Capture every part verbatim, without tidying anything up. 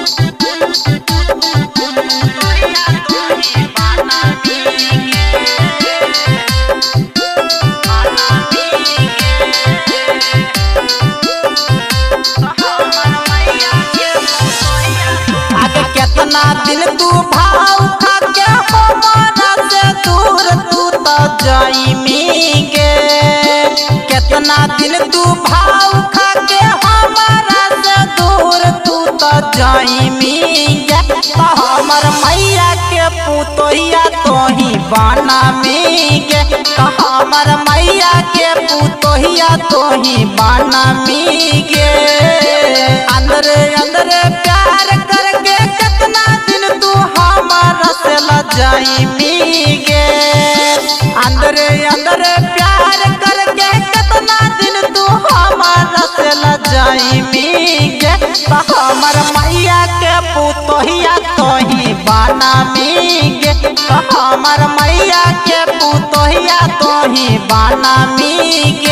कितना दिन तू भाव खा के हमारा से दूर तू तो जाइमीगे। कितना दिन तू भाव खा के हमारा से दूर तू तो जाइमीगे। तो हमर मैया के पुतोहिया तो ही बाना मीगे। तो हमर मैया के पुतोहिया तो ही बाना मीगे। अंदर अंदर प्यार करके कितना दिन तू हमारा से लजाइमीगे। अंदर अंदर प्यार करके कितना दिन तू हमारा से लजाइमीगे। तो हमर मैया के पुतोहिया तो ही बाना मीगे। तो हमर मैया के पुतोहिया तो ही बाना मीगे।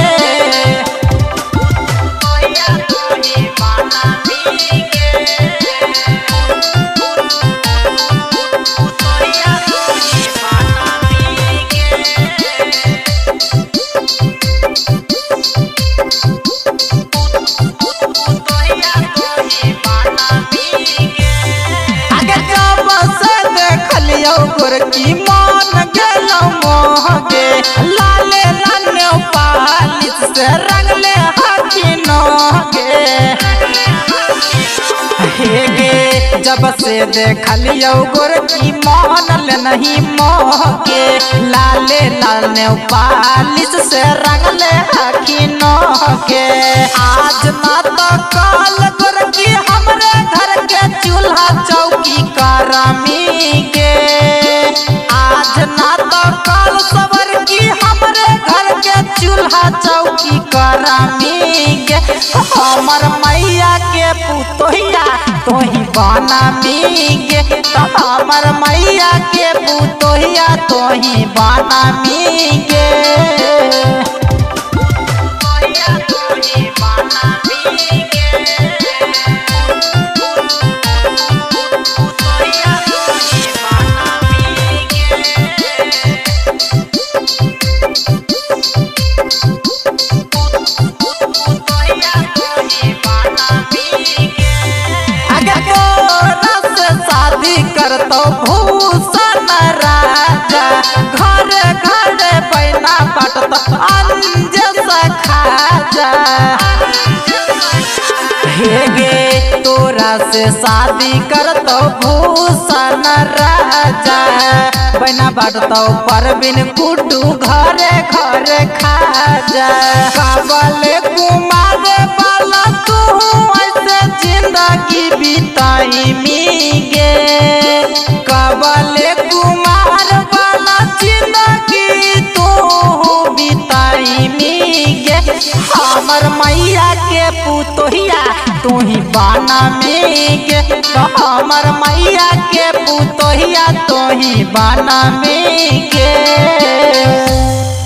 की मान गेलो मोहगे लाले लाने पालिस से रंगले हाथी नोगे। हेगे जब से देखलियो गोर की मान ले नहीं मोहगे लाले लाने पालिस से रंगले हाथी नोगे। आज ना तो कल गोर की हमरे घर के चूल्हा चौकी करामीगे। आज ना तो कल सबर की हमरे घर के चूल्हा चौकी करामीगे। हमर मैया के पुतोहिया तो ही बाना मीगे। तो हमर मैया के पुतोहिया तो ही बाना मीगे। करतो भूषण राजा घर घर बैना बटत अंज खाजा। हेगे तोरा से शादी करतो भूषण राजा बैना बटतो परवीन कुटू घरे घरे खाजा। काबले कुमारे वाला तू ऐसे जिंदगी बिताई मीगे। काबले कुमार वाला जिंदगी तू बिताई मीगे। हमर मैया के पुतोहिया तू ही बाना मीगे। तो हमर मैया के पुतोहिया तो ही बाना मीगे।